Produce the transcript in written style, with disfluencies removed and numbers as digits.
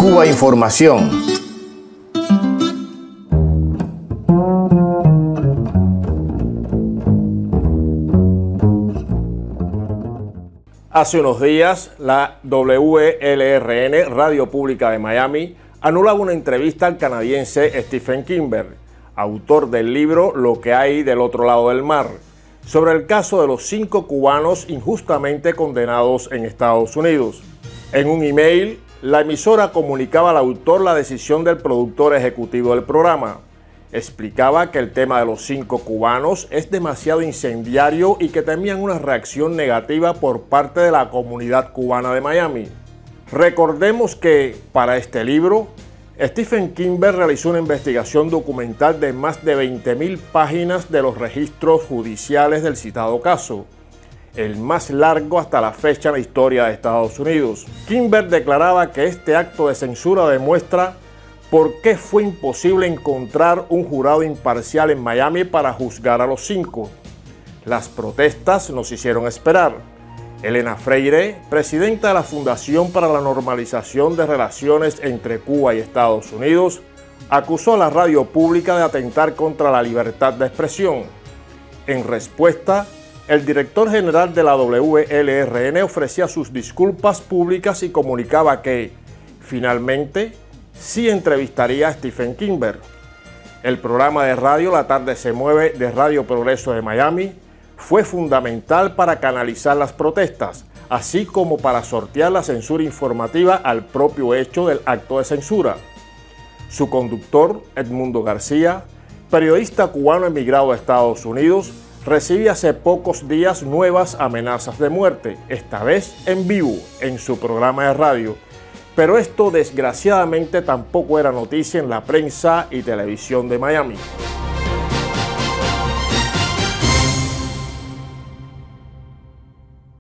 Cuba Información. Hace unos días, la WLRN, Radio Pública de Miami, anulaba una entrevista al canadiense Stephen Kimber, autor del libro Lo que hay del otro lado del mar, sobre el caso de los 5 cubanos injustamente condenados en Estados Unidos. En un email, la emisora comunicaba al autor la decisión del productor ejecutivo del programa. Explicaba que el tema de los 5 cubanos es demasiado incendiario y que temían una reacción negativa por parte de la comunidad cubana de Miami. Recordemos que, para este libro, Stephen Kimber realizó una investigación documental de más de 20.000 páginas de los registros judiciales del citado caso, el más largo hasta la fecha en la historia de Estados Unidos. Kimber declaraba que este acto de censura demuestra por qué fue imposible encontrar un jurado imparcial en Miami para juzgar a los 5. Las protestas nos hicieron esperar. Elena Freire, presidenta de la Fundación para la Normalización de Relaciones entre Cuba y Estados Unidos, acusó a la radio pública de atentar contra la libertad de expresión. En respuesta, el director general de la WLRN ofrecía sus disculpas públicas y comunicaba que, finalmente, sí entrevistaría a Stephen Kimber. El programa de radio La Tarde se Mueve de Radio Progreso de Miami fue fundamental para canalizar las protestas, así como para sortear la censura informativa al propio hecho del acto de censura. Su conductor, Edmundo García, periodista cubano emigrado a Estados Unidos, recibe hace pocos días nuevas amenazas de muerte, esta vez en vivo, en su programa de radio. Pero esto desgraciadamente tampoco era noticia en la prensa y televisión de Miami.